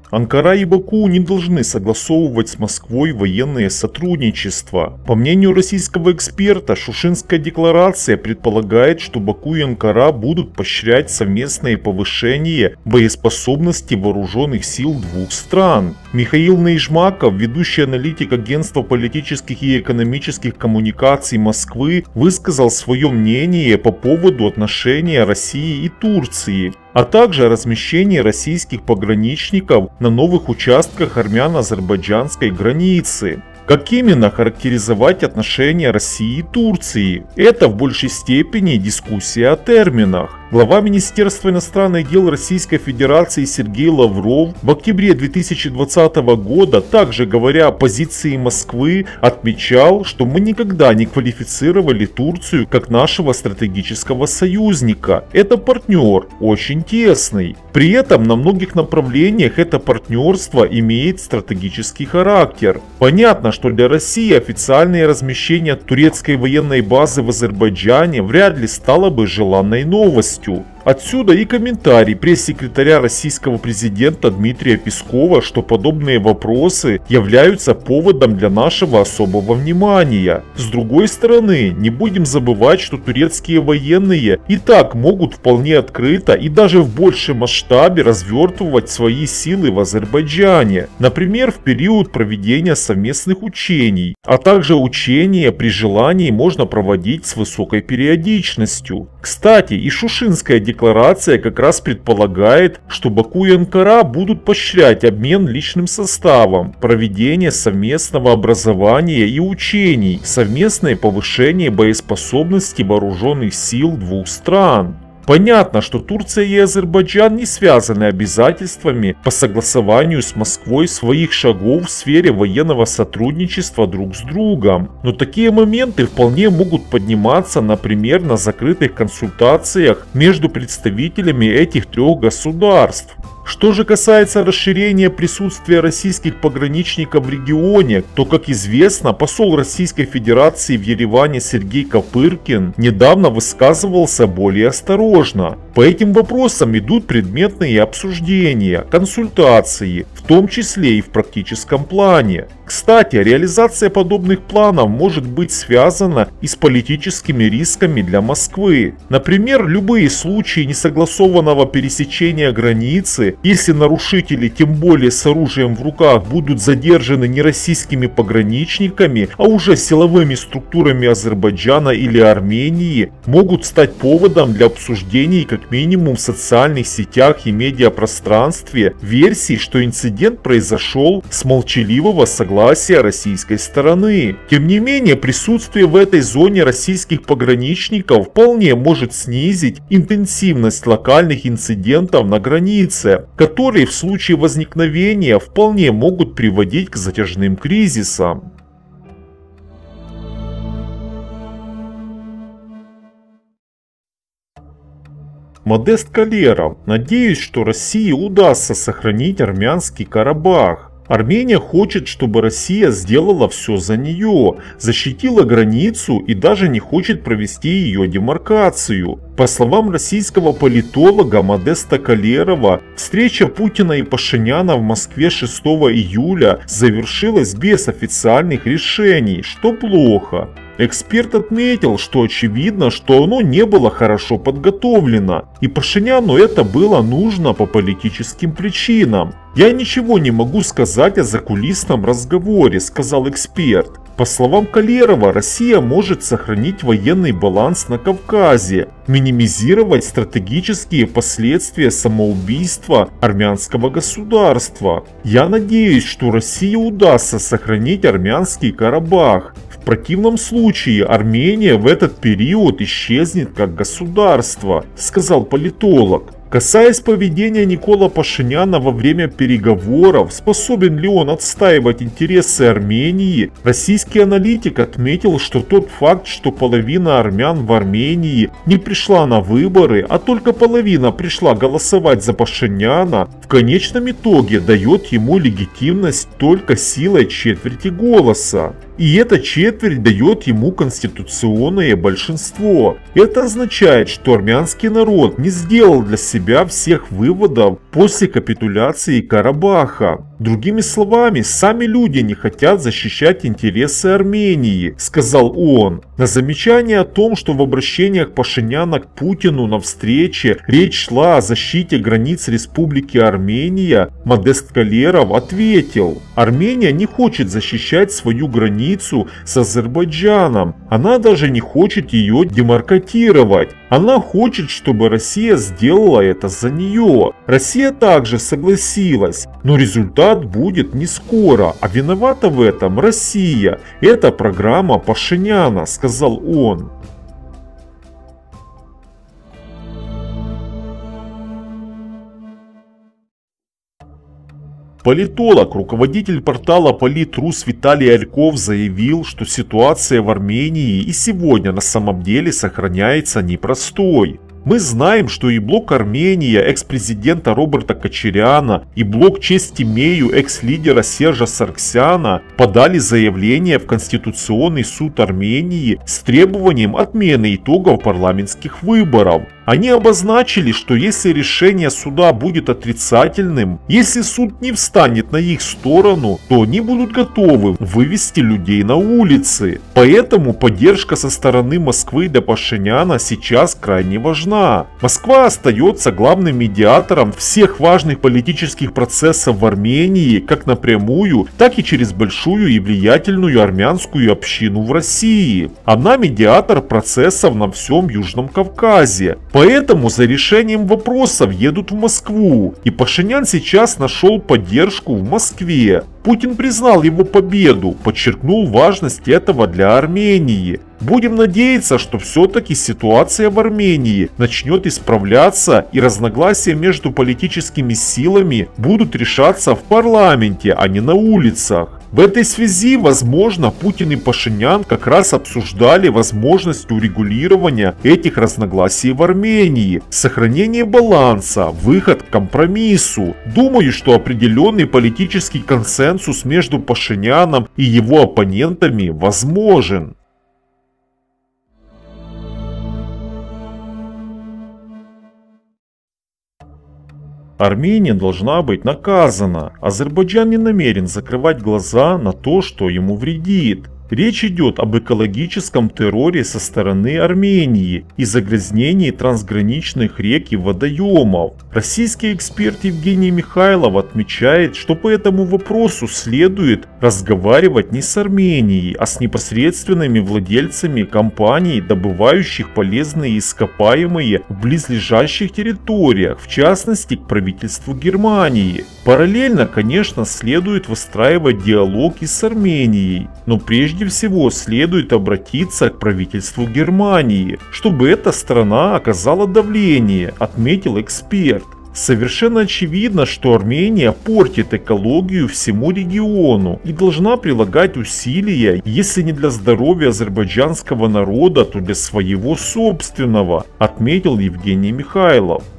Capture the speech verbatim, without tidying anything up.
Анкара и Баку не должны согласовывать с Москвой военное сотрудничество. По мнению российского эксперта, Шушинская декларация предполагает, что Баку и Анкара будут поощрять совместное повышение боеспособности вооруженных сил двух стран. Михаил Наижмаков, ведущий аналитик Агентства политических и экономических коммуникаций Москвы, высказал свое мнение по поводу отношения России и Турции, а также о размещении российских пограничников на новых участках армяно-азербайджанской границы. Как именно характеризовать отношения России и Турции? Это в большей степени дискуссия о терминах. Глава Министерства иностранных дел Российской Федерации Сергей Лавров в октябре две тысячи двадцатого года, также говоря о позиции Москвы, отмечал, что мы никогда не квалифицировали Турцию как нашего стратегического союзника. Это партнер, очень тесный. При этом на многих направлениях это партнерство имеет стратегический характер. Понятно, что для России официальное размещение турецкой военной базы в Азербайджане вряд ли стало бы желанной новостью. Отсюда и комментарий пресс-секретаря российского президента Дмитрия Пескова, что подобные вопросы являются поводом для нашего особого внимания. С другой стороны, не будем забывать, что турецкие военные и так могут вполне открыто и даже в большем масштабе развертывать свои силы в Азербайджане, например, в период проведения совместных учений, а также учения при желании можно проводить с высокой периодичностью. Кстати, и Шушинская декларация как раз предполагает, что Баку и Анкара будут поощрять обмен личным составом, проведение совместного образования и учений, совместное повышение боеспособности вооруженных сил двух стран. Понятно, что Турция и Азербайджан не связаны обязательствами по согласованию с Москвой своих шагов в сфере военного сотрудничества друг с другом. Но такие моменты вполне могут подниматься, например, на закрытых консультациях между представителями этих трех государств. Что же касается расширения присутствия российских пограничников в регионе, то, как известно, посол Российской Федерации в Ереване Сергей Копыркин недавно высказывался более осторожно. По этим вопросам идут предметные обсуждения, консультации, в том числе и в практическом плане. Кстати, реализация подобных планов может быть связана и с политическими рисками для Москвы. Например, любые случаи несогласованного пересечения границы, если нарушители, тем более с оружием в руках, будут задержаны не российскими пограничниками, а уже силовыми структурами Азербайджана или Армении, могут стать поводом для обсуждений как минимум в социальных сетях и медиапространстве версий, что инцидент произошел с молчаливого согласия российской стороны. Тем не менее, присутствие в этой зоне российских пограничников вполне может снизить интенсивность локальных инцидентов на границе, которые в случае возникновения вполне могут приводить к затяжным кризисам. Модест Калеров. Надеюсь, что России удастся сохранить армянский Карабах. Армения хочет, чтобы Россия сделала все за нее, защитила границу и даже не хочет провести ее демаркацию. По словам российского политолога Модеста Калерова, встреча Путина и Пашиняна в Москве шестого июля завершилась без официальных решений, что плохо. Эксперт отметил, что очевидно, что оно не было хорошо подготовлено, и Пашиняну это было нужно по политическим причинам. «Я ничего не могу сказать о закулисном разговоре», — сказал эксперт. По словам Калерова, Россия может сохранить военный баланс на Кавказе, минимизировать стратегические последствия самоубийства армянского государства. «Я надеюсь, что России удастся сохранить армянский Карабах. В противном случае Армения в этот период исчезнет как государство», — сказал политолог. Касаясь поведения Никола Пашиняна во время переговоров, способен ли он отстаивать интересы Армении, российский аналитик отметил, что тот факт, что половина армян в Армении не пришла на выборы, а только половина пришла голосовать за Пашиняна, в конечном итоге дает ему легитимность только силой четверти голоса. И эта четверть дает ему конституционное большинство. Это означает, что армянский народ не сделал для себя всех выводов после капитуляции Карабаха. Другими словами, сами люди не хотят защищать интересы Армении, сказал он. На замечание о том, что в обращениях Пашиняна к Путину на встрече речь шла о защите границ Республики Армения, Модест Калеров ответил: Армения не хочет защищать свою границу с Азербайджаном, она даже не хочет ее демаркатировать. Она хочет, чтобы Россия сделала это за нее. Россия также согласилась, но результат будет не скоро, а виновата в этом Россия. Это программа Пашиняна, сказал он. Политолог, руководитель портала Политрус Виталий Альков заявил, что ситуация в Армении и сегодня на самом деле сохраняется непростой. Мы знаем, что и блок Армения экс-президента Роберта Кочаряна и блок Честь имею экс-лидера Сержа Саргсяна подали заявление в Конституционный суд Армении с требованием отмены итогов парламентских выборов. Они обозначили, что если решение суда будет отрицательным, если суд не встанет на их сторону, то они будут готовы вывести людей на улицы. Поэтому поддержка со стороны Москвы для Пашиняна сейчас крайне важна. Москва остается главным медиатором всех важных политических процессов в Армении, как напрямую, так и через большую и влиятельную армянскую общину в России. Она медиатор процессов на всем Южном Кавказе. Поэтому за решением вопросов едут в Москву, и Пашинян сейчас нашел поддержку в Москве. Путин признал его победу, подчеркнул важность этого для Армении. Будем надеяться, что все-таки ситуация в Армении начнет исправляться и разногласия между политическими силами будут решаться в парламенте, а не на улицах. В этой связи, возможно, Путин и Пашинян как раз обсуждали возможность урегулирования этих разногласий в Армении, сохранение баланса, выход к компромиссу. Думаю, что определенный политический консенсус между Пашиняном и его оппонентами возможен. Армения должна быть наказана. Азербайджан не намерен закрывать глаза на то, что ему вредит. Речь идет об экологическом терроре со стороны Армении и загрязнении трансграничных рек и водоемов. Российский эксперт Евгений Михайлов отмечает, что по этому вопросу следует разговаривать не с Арменией, а с непосредственными владельцами компаний, добывающих полезные ископаемые в близлежащих территориях, в частности к правительству Германии. Параллельно, конечно, следует выстраивать диалог и с Арменией, но прежде Прежде всего следует обратиться к правительству Германии, чтобы эта страна оказала давление, отметил эксперт. Совершенно очевидно, что Армения портит экологию всему региону и должна прилагать усилия, если не для здоровья азербайджанского народа, то для своего собственного, отметил Евгений Михайлов.